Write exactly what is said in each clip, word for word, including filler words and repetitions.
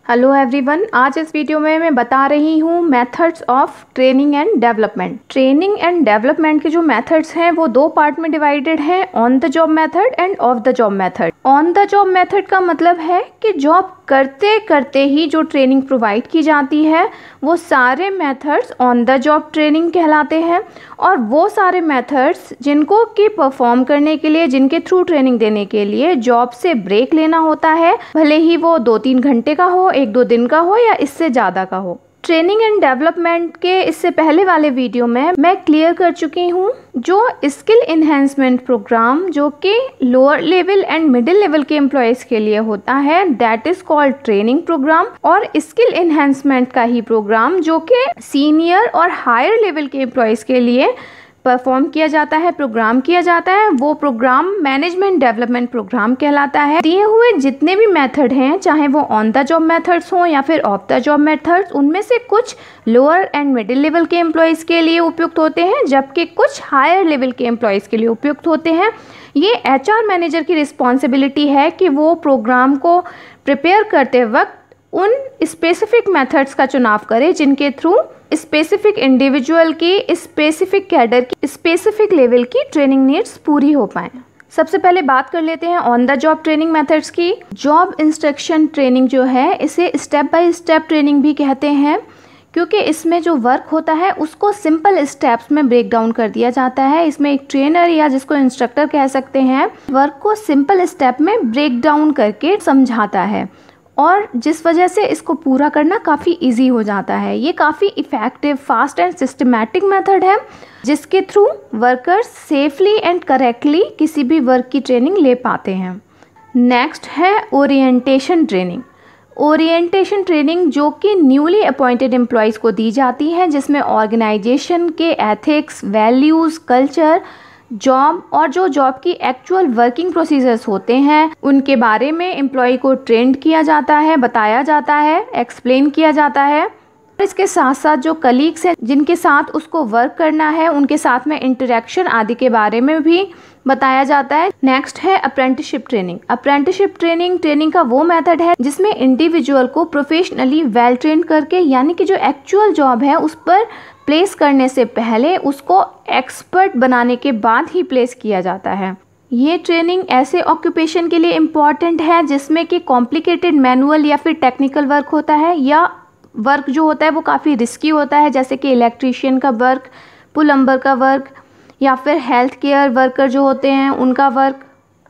Hello everyone, आज इस video में मैं बता रही हूँ methods of training and development. Training and development के जो मेथड्स हैं वो दो पार्ट में डिवाइडेड हैं, on the job method and off the job method. On the job method का मतलब है कि जॉब करते करते ही जो ट्रेनिंग प्रोवाइड की जाती है वो सारे methods on the job training कहलाते हैं। और वो सारे मेथड्स जिनको कि परफॉर्म करने के लिए, जिनके थ्रू ट्रेनिंग देने के लिए जॉब से ब्रेक लेना होता है, भले ही वो दो तीन घंटे का हो, एक दो दिन का हो या इससे ज़्यादा का हो। ट्रेनिंग एंड डेवलपमेंट के इससे पहले वाले वीडियो में मैं क्लियर कर चुकी हूँ जो स्किल इन्हेंसमेंट प्रोग्राम जो कि lower level and middle level के एम्प्लॉयज़ के लिए होता है, that is called training program. और स्किल इन्हेंसमेंट का ही प्रोग्राम जो कि सीनियर और हायर लेवल के एम्प्लॉयज़ के लिए परफॉर्म किया जाता है, प्रोग्राम किया जाता है, वो प्रोग्राम मैनेजमेंट डेवलपमेंट प्रोग्राम कहलाता है। दिए हुए जितने भी मेथड हैं, चाहे वो ऑन द जॉब मेथड्स हों या फिर ऑफ द जॉब मेथड्स, उनमें से कुछ लोअर एंड मिडिल लेवल के एम्प्लॉयज़ के लिए उपयुक्त होते हैं जबकि कुछ हायर लेवल के एम्प्लॉयज़ के लिए उपयुक्त होते हैं। ये एचआर मैनेजर की रिस्पॉन्सिबिलिटी है कि वो प्रोग्राम को प्रिपेयर करते वक्त उन स्पेसिफिक मेथड्स का चुनाव करे जिनके थ्रू स्पेसिफिक इंडिविजुअल की, स्पेसिफिक कैडर की, स्पेसिफिक लेवल की ट्रेनिंग नीड्स पूरी हो पाएँ। सबसे पहले बात कर लेते हैं on the job training methods की। जॉब इंस्ट्रक्शन ट्रेनिंग जो है इसे स्टेप बाय स्टेप ट्रेनिंग भी कहते हैं, क्योंकि इसमें जो वर्क होता है उसको सिंपल स्टेप्स में ब्रेक डाउन कर दिया जाता है। इसमें एक ट्रेनर या जिसको इंस्ट्रक्टर कह सकते हैं, वर्क को सिंपल स्टेप में ब्रेक डाउन करके समझाता है और जिस वजह से इसको पूरा करना काफ़ी इजी हो जाता है। ये काफ़ी effective, fast and systematic method है जिसके through workers safely and correctly किसी भी वर्क की ट्रेनिंग ले पाते हैं। नेक्स्ट है ओरिएंटेशन ट्रेनिंग। ओरिएंटेशन ट्रेनिंग जो कि न्यूली अपॉइंटेड एम्प्लॉयज़ को दी जाती है, जिसमें ऑर्गेनाइजेशन के एथिक्स, वैल्यूज़, कल्चर, जॉब और जो जॉब की एक्चुअल वर्किंग प्रोसीजर्स होते हैं उनके बारे में एम्प्लॉय को ट्रेंड किया जाता है, बताया जाता है, एक्सप्लेन किया जाता है। इसके साथ साथ जो कलीग्स हैं जिनके साथ उसको वर्क करना है, उनके साथ में इंटरेक्शन आदि के बारे में भी बताया जाता है। नेक्स्ट है apprenticeship training. Apprenticeship training training का वो मेथड है जिसमें इंडिविजुअल को प्रोफेशनली वेल ट्रेन करके, यानी कि जो एक्चुअल जॉब है उस पर प्लेस करने से पहले उसको एक्सपर्ट बनाने के बाद ही प्लेस किया जाता है। ये ट्रेनिंग ऐसे ऑक्यूपेशन के लिए इम्पॉर्टेंट है जिसमें कि कॉम्प्लिकेटेड मैनुअल या फिर टेक्निकल वर्क होता है, या वर्क जो होता है वो काफ़ी रिस्की होता है, जैसे कि इलेक्ट्रीशियन का वर्क, प्लम्बर का वर्क, या फिर हेल्थ केयर वर्कर जो होते हैं उनका work,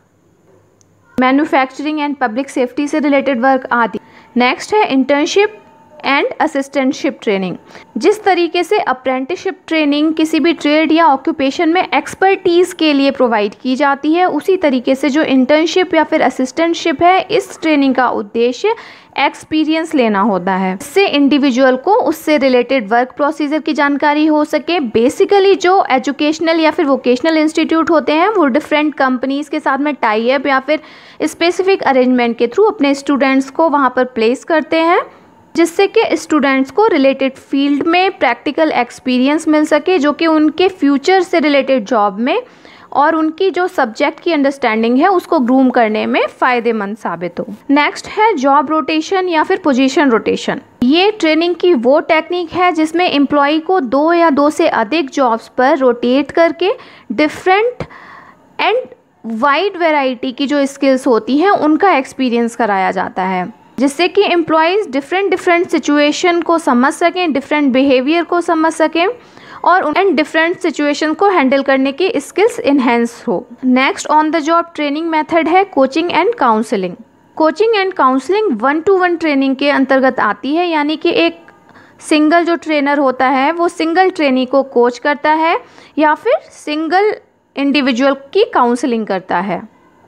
manufacturing and public safety से रिलेटेड वर्क आदि। नेक्स्ट है इंटर्नशिप एंड असिस्टेंटशिप ट्रेनिंग। जिस तरीके से अप्रेंटिसशिप ट्रेनिंग किसी भी ट्रेड या ऑक्यूपेशन में एक्सपर्टीज़ के लिए प्रोवाइड की जाती है, उसी तरीके से जो इंटर्नशिप या फिर असिस्टेंटशिप है, इस ट्रेनिंग का उद्देश्य एक्सपीरियंस लेना होता है, इससे इंडिविजुअल को उससे रिलेटेड वर्क प्रोसीजर की जानकारी हो सके। बेसिकली जो एजुकेशनल या फिर वोकेशनल इंस्टीट्यूट होते हैं वो डिफरेंट कंपनीज़ के साथ में टाई अप या फिर स्पेसिफिक अरेंजमेंट के थ्रू अपने स्टूडेंट्स को वहाँ पर प्लेस करते हैं, जिससे कि स्टूडेंट्स को रिलेटेड फील्ड में प्रैक्टिकल एक्सपीरियंस मिल सके जो कि उनके फ्यूचर से रिलेटेड जॉब में और उनकी जो सब्जेक्ट की अंडरस्टैंडिंग है उसको ग्रूम करने में फ़ायदेमंद साबित हो। नेक्स्ट है जॉब रोटेशन या फिर पोजीशन रोटेशन। ये ट्रेनिंग की वो टेक्निक है जिसमें एम्प्लॉय को दो या दो से अधिक जॉब्स पर रोटेट करके डिफरेंट एंड वाइड वैरायटी की जो स्किल्स होती हैं उनका एक्सपीरियंस कराया जाता है, जिससे कि एम्प्लॉयज़ डिफरेंट डिफरेंट सिचुएशन को समझ सकें, डिफरेंट बिहेवियर को समझ सकें और उन डिफरेंट सिचुएशन को हैंडल करने की स्किल्स इन्हेंस हो। Next on the job training method है coaching and counselling. Coaching and counselling one to one training के अंतर्गत आती है, यानी कि एक सिंगल जो ट्रेनर होता है वो सिंगल ट्रेनी को कोच करता है या फिर सिंगल इंडिविजुअल की काउंसलिंग करता है।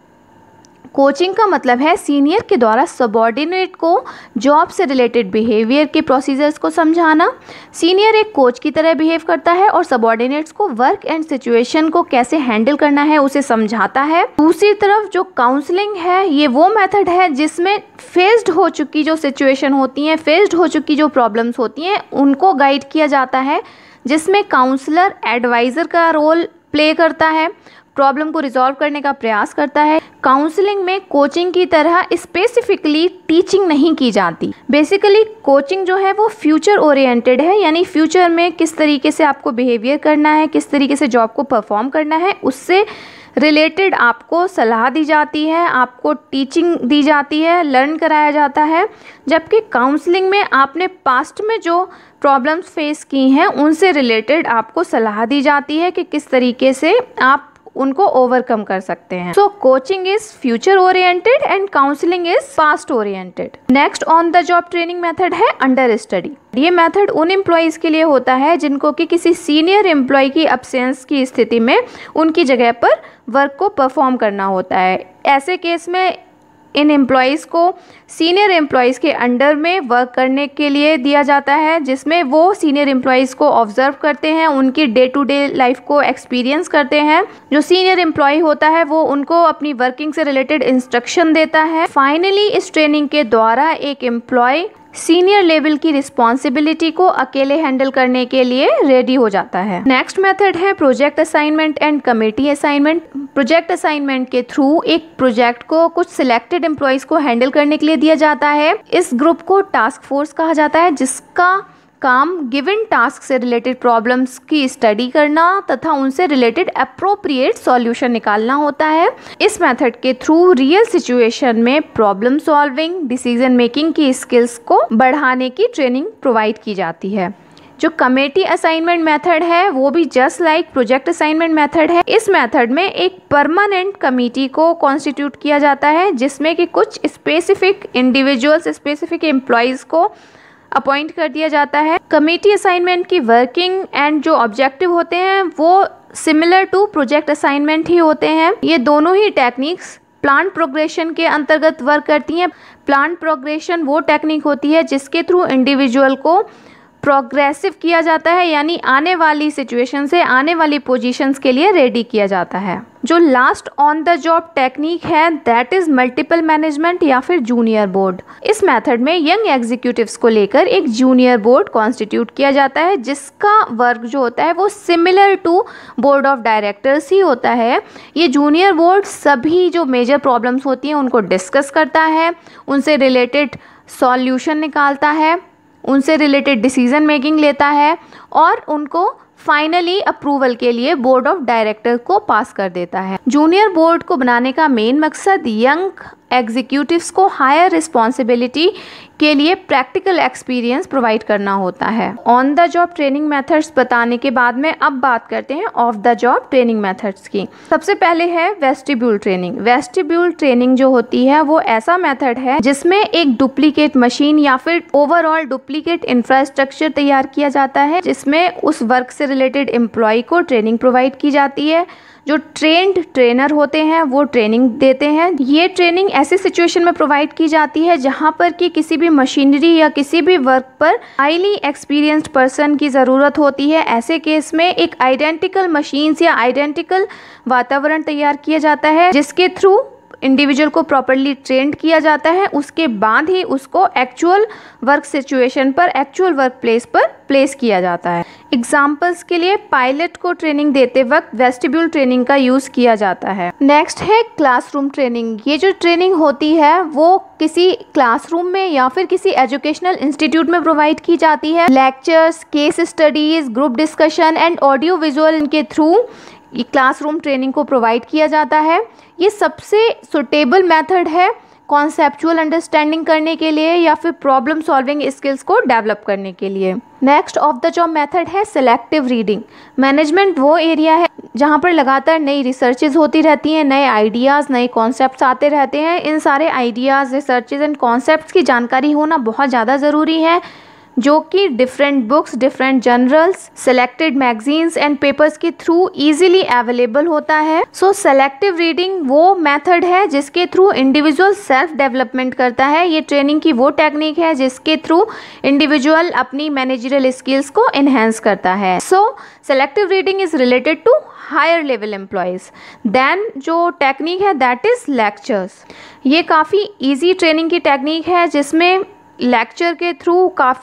कोचिंग का मतलब है सीनियर के द्वारा सबॉर्डिनेट को जॉब से रिलेटेड बिहेवियर के प्रोसीजर्स को समझाना। सीनियर एक कोच की तरह बिहेव करता है और सबॉर्डिनेट्स को वर्क एंड सिचुएशन को कैसे हैंडल करना है उसे समझाता है। दूसरी तरफ जो काउंसलिंग है, ये वो मेथड है जिसमें फेस्ड हो चुकी जो सिचुएशन होती हैं, फेस्ड हो चुकी जो प्रॉब्लम्स होती हैं उनको गाइड किया जाता है, जिसमें काउंसलर एडवाइज़र का रोल प्ले करता है। प्रॉब्लम को रिजॉल्व करने का प्रयास करता है। काउंसलिंग में कोचिंग की तरह स्पेसिफिकली टीचिंग नहीं की जाती। बेसिकली कोचिंग जो है वो फ्यूचर ओरिएंटेड है, यानी फ्यूचर में किस तरीके से आपको बिहेवियर करना है, किस तरीके से जॉब को परफॉर्म करना है, उससे रिलेटेड आपको सलाह दी जाती है, आपको टीचिंग दी जाती है, लर्न कराया जाता है। जबकि काउंसलिंग में आपने पास्ट में जो प्रॉब्लम्स फेस की हैं उनसे रिलेटेड आपको सलाह दी जाती है कि किस तरीके से आप उनको ओवरकम कर सकते हैं। So coaching is future oriented and counselling is past oriented. Next on the job training method है अंडर स्टडी। ये मेथड उन एम्प्लॉयज़ के लिए होता है जिनको कि किसी सीनियर एम्प्लॉय की अब्सेंस की स्थिति में उनकी जगह पर वर्क को परफॉर्म करना होता है। ऐसे केस में इन एम्प्लॉयज़ को सीनियर एम्प्लॉयज़ के अंडर में वर्क करने के लिए दिया जाता है, जिसमें वो सीनियर एम्प्लॉयज़ को ऑब्जर्व करते हैं, उनकी डे टू डे लाइफ को एक्सपीरियंस करते हैं। जो सीनियर एम्प्लॉय होता है वो उनको अपनी वर्किंग से रिलेटेड इंस्ट्रक्शन देता है। फाइनली इस ट्रेनिंग के द्वारा एक एम्प्लॉय सीनियर लेवल की रिस्पॉन्सिबिलिटी को अकेले हैंडल करने के लिए रेडी हो जाता है। नेक्स्ट मेथड है project assignment and committee assignment. Project assignment के थ्रू एक प्रोजेक्ट को कुछ सिलेक्टेड एम्प्लॉयज को हैंडल करने के लिए दिया जाता है। इस ग्रुप को टास्क फोर्स कहा जाता है, जिसका काम गिवन टास्क से रिलेटेड प्रॉब्लम्स की स्टडी करना तथा उनसे रिलेटेड अप्रोप्रिएट सॉल्यूशन निकालना होता है। इस मेथड के थ्रू रियल सिचुएशन में प्रॉब्लम सॉल्विंग, डिसीजन मेकिंग की स्किल्स को बढ़ाने की ट्रेनिंग प्रोवाइड की जाती है। जो कमेटी असाइनमेंट मेथड है वो भी just like project assignment method है। इस मेथड में एक परमानेंट कमेटी को कॉन्स्टिट्यूट किया जाता है, जिसमें कि कुछ स्पेसिफिक इंडिविजुअल्स, स्पेसिफिक एम्प्लॉयज़ को अपॉइंट कर दिया जाता है। कमेटी असाइनमेंट की वर्किंग एंड जो ऑब्जेक्टिव होते हैं वो सिमिलर टू प्रोजेक्ट असाइनमेंट ही होते हैं। ये दोनों ही टेक्निक्स प्लांट प्रोग्रेशन के अंतर्गत वर्क करती हैं। प्लांट प्रोग्रेशन वो टेक्निक होती है जिसके थ्रू इंडिविजुअल को प्रोग्रेसिव किया जाता है, यानी आने वाली सिचुएशन से आने वाली पोजीशंस के लिए रेडी किया जाता है। जो last on the job technique है दैट इज मल्टीपल मैनेजमेंट या फिर जूनियर बोर्ड। इस मेथड में यंग एग्जीक्यूटिव्स को लेकर एक जूनियर बोर्ड कॉन्स्टिट्यूट किया जाता है, जिसका वर्क जो होता है वो similar to board of directors ही होता है। ये जूनियर बोर्ड सभी जो मेजर प्रॉब्लम्स होती हैं उनको डिस्कस करता है, उनसे रिलेटेड सॉल्यूशन निकालता है, उनसे रिलेटेड डिसीजन मेकिंग लेता है और उनको फाइनली अप्रूवल के लिए बोर्ड ऑफ डायरेक्टर को पास कर देता है। जूनियर बोर्ड को बनाने का मेन मकसद यंग एग्जीक्यूटिव्स को हायर रिस्पॉन्सिबिलिटी के लिए प्रैक्टिकल एक्सपीरियंस प्रोवाइड करना होता है। On the job training methods बताने के बाद में अब बात करते हैं off the job training methods की। सबसे पहले है वेस्टिब्यूल ट्रेनिंग। वेस्टिब्यूल ट्रेनिंग जो होती है वो ऐसा मेथड है जिसमें एक डुप्लीकेट मशीन या फिर ओवरऑल डुप्लीकेट इंफ्रास्ट्रक्चर तैयार किया जाता है, जिसमें उस वर्क से रिलेटेड एम्प्लॉय को ट्रेनिंग प्रोवाइड की जाती है। जो ट्रेंड ट्रेनर होते हैं वो ट्रेनिंग देते हैं। ये ट्रेनिंग ऐसी सिचुएशन में प्रोवाइड की जाती है जहां पर कि किसी भी मशीनरी या किसी भी वर्क पर हाईली एक्सपीरियंस्ड पर्सन की ज़रूरत होती है। ऐसे केस में एक आइडेंटिकल मशीन्स या आइडेंटिकल वातावरण तैयार किया जाता है, जिसके थ्रू इंडिविजुअल को प्रॉपरली ट्रेंड किया जाता है। उसके बाद ही उसको एक्चुअल वर्क सिचुएशन पर, एक्चुअल वर्क प्लेस पर प्लेस किया जाता है। एग्जाम्पल्स के लिए पायलट को ट्रेनिंग देते वक्त वेस्टिब्यूल ट्रेनिंग का यूज़ किया जाता है। नेक्स्ट है क्लासरूम ट्रेनिंग। ये जो ट्रेनिंग होती है वो किसी क्लासरूम में या फिर किसी एजुकेशनल इंस्टीट्यूट में प्रोवाइड की जाती है। Lectures, case studies, group discussion and audio visual के थ्रू ये क्लासरूम ट्रेनिंग को प्रोवाइड किया जाता है। ये सबसे सुटेबल मेथड है कॉन्सेप्चुअल अंडरस्टैंडिंग करने के लिए या फिर प्रॉब्लम सॉल्विंग स्किल्स को डेवलप करने के लिए। Next off the job method है सिलेक्टिव रीडिंग। मैनेजमेंट वो एरिया है जहाँ पर लगातार नई रिसर्चेज होती रहती हैं, नए आइडियाज़, नए कॉन्सेप्ट्स आते रहते हैं। इन सारे आइडियाज़, रिसर्चेज एंड कॉन्सेप्ट्स की जानकारी होना बहुत ज़्यादा ज़रूरी है, जो कि different books, different journals, selected magazines and papers के थ्रू इजीली अवेलेबल होता है। सो सेलेक्टिव रीडिंग वो मेथड है जिसके थ्रू इंडिविजुअल सेल्फ डेवलपमेंट करता है। ये ट्रेनिंग की वो टेक्निक है जिसके थ्रू इंडिविजुअल अपनी मैनेजरियल स्किल्स को एनहेंस करता है। So selective reading is related to higher level employees. Then जो टेक्निक है दैट इज लेक्चर्स। ये काफ़ी ईजी ट्रेनिंग की टेक्निक है जिसमें लेक्चर के थ्रू काफ़ी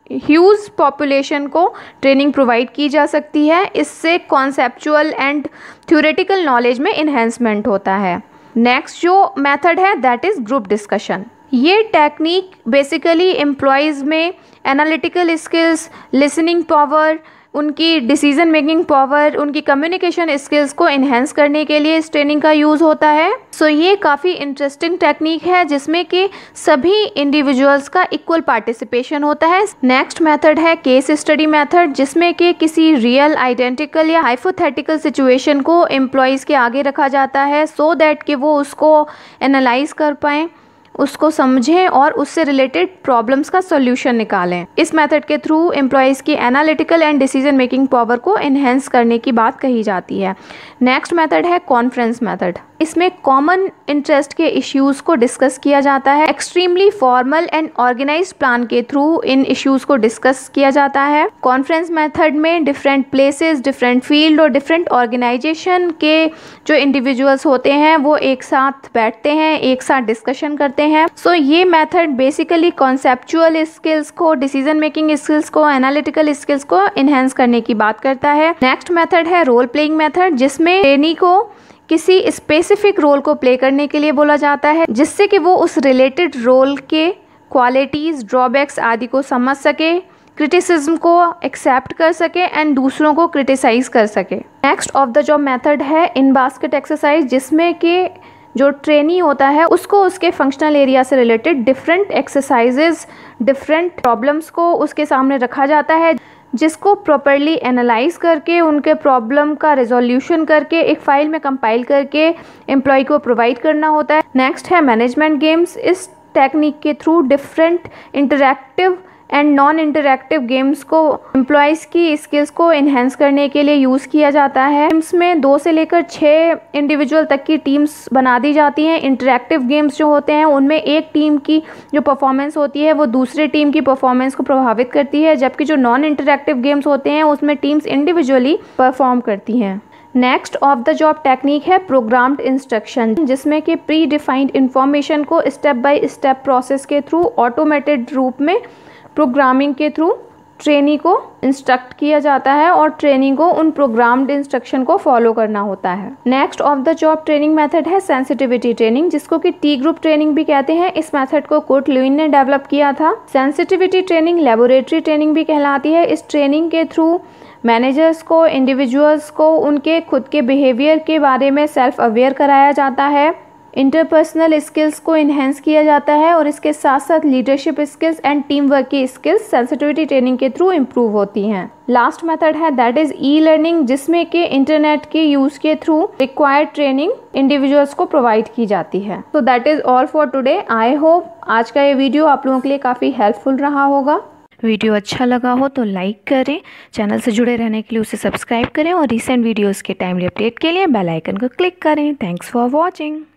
ह्यूज पॉपुलेशन को ट्रेनिंग प्रोवाइड की जा सकती है। इससे कॉन्सेप्चुअल एंड थ्योरेटिकल नॉलेज में इन्हेंसमेंट होता है। नेक्स्ट जो मेथड है दैट इज़ ग्रुप डिस्कशन। ये टेक्निक बेसिकली एम्प्लॉयज़ में एनालिटिकल स्किल्स, लिसनिंग पावर, उनकी डिसीजन मेकिंग पावर, उनकी कम्युनिकेशन स्किल्स को इन्हेंस करने के लिए इस ट्रेनिंग का यूज़ होता है। सो so, ये काफ़ी इंटरेस्टिंग टेक्निक है जिसमें कि सभी इंडिविजुअल्स का इक्वल पार्टिसिपेशन होता है। नेक्स्ट मेथड है केस स्टडी मेथड, जिसमें कि किसी रियल, आइडेंटिकल या हाइपोथेटिकल सिचुएशन को एम्प्लॉयज़ के आगे रखा जाता है सो so दैट कि वो उसको एनालाइज कर पाएँ, उसको समझें और उससे रिलेटेड प्रॉब्लम्स का सॉल्यूशन निकालें। इस मेथड के थ्रू एम्प्लॉयज़ की analytical and decision making power को एनहेंस करने की बात कही जाती है। नेक्स्ट मेथड है कॉन्फ्रेंस मेथड। इसमें कॉमन इंटरेस्ट के इश्यूज़ को डिस्कस किया जाता है। Extremely formal and organised plan के थ्रू इन इश्यूज़ को डिस्कस किया जाता है। कॉन्फ्रेंस मेथड में डिफरेंट प्लेसेस, डिफरेंट फील्ड और डिफरेंट ऑर्गेनाइजेशन के जो इंडिविजुअल्स होते हैं वो एक साथ बैठते हैं, एक साथ डिस्कशन करते हैं। सो so, ये मेथड बेसिकली कॉन्सेप्चुअल स्किल्स को, डिसीजन मेकिंग स्किल्स को, एनालिटिकल स्किल्स को इन्हेंस करने की बात करता है। नेक्स्ट मेथड है रोल प्लेइंग मेथड, जिसमें ट्रेनी को किसी स्पेसिफिक रोल को प्ले करने के लिए बोला जाता है, जिससे कि वो उस रिलेटेड रोल के क्वालिटीज़, ड्रॉबैक्स आदि को समझ सके, क्रिटिसिज्म को एक्सेप्ट कर सके एंड दूसरों को क्रिटिसाइज कर सके। Next off the job method है इन बास्केट एक्सरसाइज, जिसमें कि जो ट्रेनी होता है उसको उसके फंक्शनल एरिया से related different exercises, different problems को उसके सामने रखा जाता है, जिसको प्रॉपरली एनालाइज करके उनके प्रॉब्लम का रिजोल्यूशन करके एक फ़ाइल में कंपाइल करके एम्प्लॉय को प्रोवाइड करना होता है। नेक्स्ट है मैनेजमेंट गेम्स। इस टेक्निक के through different interactive and non interactive games को एम्प्लॉयज़ की स्किल्स को इन्हेंस करने के लिए यूज़ किया जाता है। गेम्स में दो से लेकर छः इंडिविजुअल तक की टीम्स बना दी जाती हैं। इंटरैक्टिव गेम्स जो होते हैं उनमें एक टीम की जो परफॉर्मेंस होती है वो दूसरे टीम की परफॉर्मेंस को प्रभावित करती है, जबकि जो नॉन इंटरैक्टिव गेम्स होते हैं उसमें टीम्स इंडिविजुअली परफॉर्म करती हैं। Next off the job technique है प्रोग्राम्ड इंस्ट्रक्शन, जिसमें कि प्री डिफाइंड इंफॉर्मेशन को स्टेप बाय स्टेप प्रोसेस के थ्रू ऑटोमेटेड रूप में प्रोग्रामिंग के थ्रू ट्रेनी को इंस्ट्रक्ट किया जाता है और ट्रेनी को उन प्रोग्राम्ड इंस्ट्रक्शन को फॉलो करना होता है। Next off the job training method है सेंसिटिविटी ट्रेनिंग, जिसको कि टी ग्रुप ट्रेनिंग भी कहते हैं। इस मेथड को कुर्ट ल्यूइन ने डेवलप किया था। सेंसिटिविटी ट्रेनिंग लेबोरेटरी ट्रेनिंग भी कहलाती है। इस ट्रेनिंग के थ्रू मैनेजर्स को, इंडिविजुअल्स को उनके खुद के बिहेवियर के बारे में सेल्फ अवेयर कराया जाता है, इंटरपर्सनल स्किल्स को इन्हेंस किया जाता है और इसके साथ साथ leadership skills and team work की स्किल्स सेंसिटिविटी ट्रेनिंग के थ्रू इम्प्रूव होती हैं। लास्ट मेथड है दैट इज़ ई लर्निंग, जिसमें कि इंटरनेट के यूज़ के थ्रू रिक्वायर्ड ट्रेनिंग इंडिविजुअल्स को प्रोवाइड की जाती है। तो that is all for today. I hope आज का ये वीडियो आप लोगों के लिए काफ़ी हेल्पफुल रहा होगा। वीडियो अच्छा लगा हो तो लाइक करें, चैनल से जुड़े रहने के लिए उसे सब्सक्राइब करें और रिसेंट वीडियोज़ के टाइमली अपडेट के लिए बेल आइकन को क्लिक करें। Thanks for watching.